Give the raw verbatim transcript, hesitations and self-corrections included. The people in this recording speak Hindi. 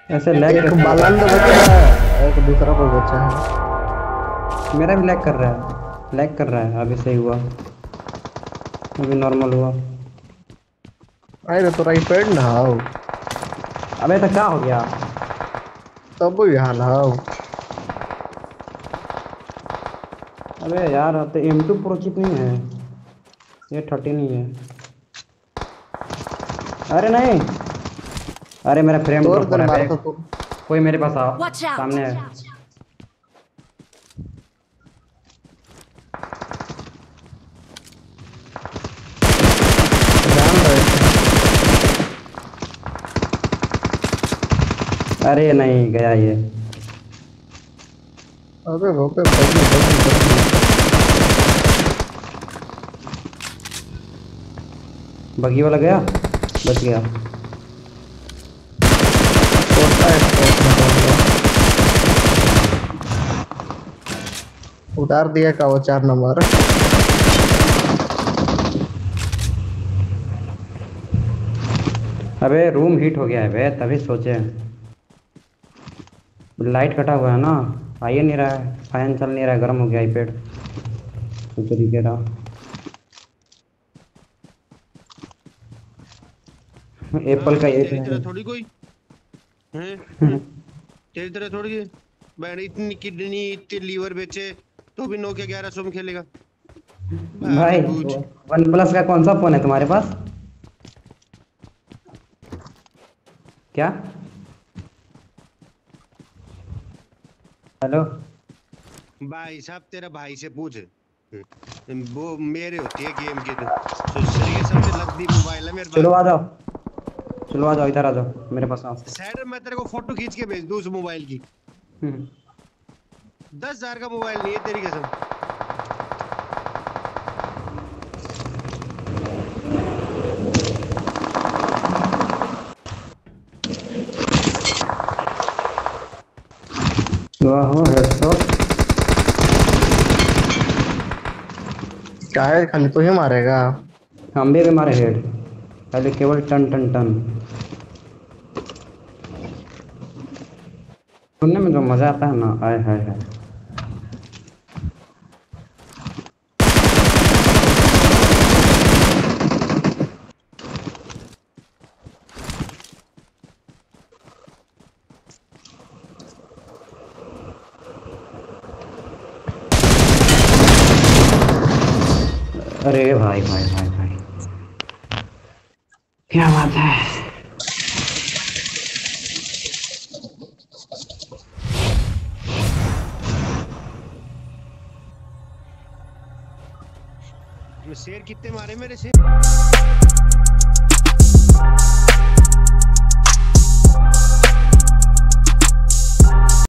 ऐसे लैग एक कैसे हो बालन तो रहा बचा है, एक दूसरा कोई बचा है। है? मेरा भी लैग कर रहा है, लैग कर रहा है। अभी सही हुआ, अभी नॉर्मल हुआ। अरे तो राइट पेड़ ना हो। अबे तो क्या हो गया? तब भी हाल हो। अबे यार, अब तो एम टू प्रो चिप नहीं है, ये थर्टी नहीं है। अरे नहीं, अरे मेरा फ्रेम तोड़ ड्रॉप हो देने रहा है मारा था बे। तू। कोई मेरे पास आओ, Watch out! सामने है। जान रहे। अरे नहीं गया ये। अबे वो पे बगी बगी बगी। बगी वाला गया, बच गया। छोटा है स्कोप में बोल रहा। उतार दिया का वो चार नंबर। अबे रूम हीट हो गया है बे, तभी सोचे। लाइट कटा हुआ है ना, आ ही नहीं रहा है, फैन चल नहीं रहा है, गर्म हो गया आईपैड तो तरीके रहा। एप्पल का हाँ ये तो तेरी तरह है। थोड़ी कोई है। तेरी तरह थोड़ी है। बहन इतनी किडनी इतने लीवर बेचे तो भी नोकिया ग्यारह सौ में खेलेगा। भाई, बहन बूझ। वन प्लस का कौन सा फोन है तुम्हारे पास? क्या? हेलो। भाई साहब तेरा भाई से पूछ। वो मेरे होती है गेम की तो सर ये सबसे लद्दी मोबाइल है मेरे चलो पास। आ जाओ, चलो आ जाओ, इधर आ जाओ, मेरे पास आओ। सैड मैं तेरे को फोटो खींच के भेज दूँ उस मोबाइल की। हम्म। दस हजार का मोबाइल नहीं है तेरी कसम। वाह हेडशॉट। क्या है खाली तू ही मारेगा। हम भी हमारे हेड, पहले केवल टन टन टन। सुनने में जो मजा आता है ना, आय हाय हाय। अरे भाई भाई भाई भाई, क्या बात है। शेर कितने मारे मेरे से।